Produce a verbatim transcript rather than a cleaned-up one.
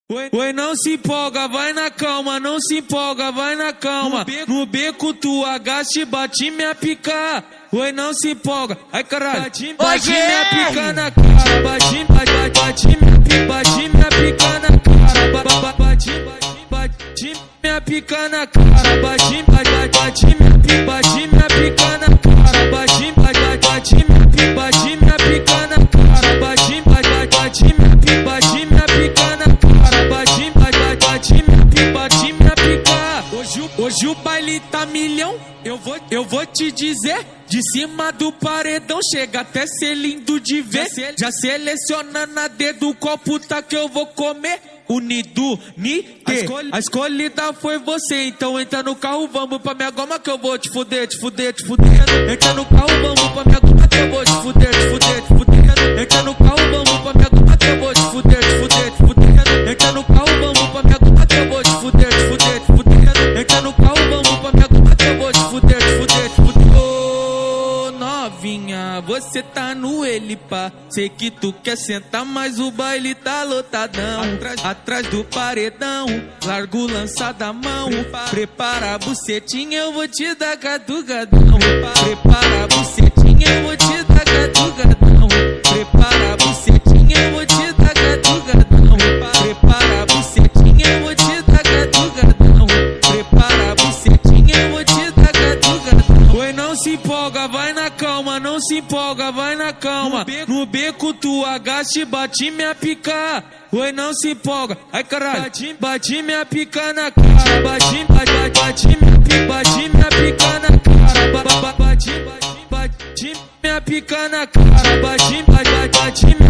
Oi, oi, não se empolga, vai na calma, não se empolga, vai na calma. No beco, no beco tu agacha e bate minha pica. Oi, não se empolga, ai caralho, bate, bate minha pica na cara. Bate, bate, bate minha pica, bate minha pica na cara. Bate, bate, bate minha pica na cara. Bate, bate, bate minha pica, bate minha pica na cara. Bate, bate, bate minha pica, bate minha pica na cara. Bate, bate, bate minha pica, bate minha pica na cara. Bate, bate, bate minha pica, bate minha pica. Hoje, hoje o baile tá milhão, eu vou, eu vou te dizer. De cima do paredão chega até ser lindo de ver. Já seleciona na dedo qual puta que eu vou comer. Unido, ni, a, escolhi, a escolhida foi você. Então entra no carro, vamos pra minha goma que eu vou te fuder, te fuder, te fuder. Entra no carro, vamos pra minha goma que eu vou te fuder, te fuder, te fuder. Entra no carro, vamos pra minha goma que eu vou te fuder, te fuder, te fuder. Entra no carro, vamos pra minha goma que eu vou te fuder, te fuder, te fuder. Entra no carro, vamos pra minha goma que eu vou te fuder, te fuder, te fuder. Novinha, você tá no Elipa. Sei que tu quer sentar, mas o baile tá lotadão. Atrás, atrás do paredão, largo lança da mão. Prepara, Prepara a bucetinha, eu vou te dar catugadão. Prepara a bucetinha, eu vou te dar catugadão. Prepara a bucetinha, eu vou te dar catugadão. Prepara a bucetinha, eu vou te dar catugadão. Prepara a bucetinha, eu vou te dar catugadão. Oi, não se empolga, vai na calma, não se empolga, vai na calma. No beco, no beco tu agacha e bate minha pica. Oi, não se empolga, ai caralho, bate, bate minha pica na cara. Bate, bate, bate minha pica, bate minha pica na cara. Bate, bate, bate minha pica na cara. Bate, bate, bate minha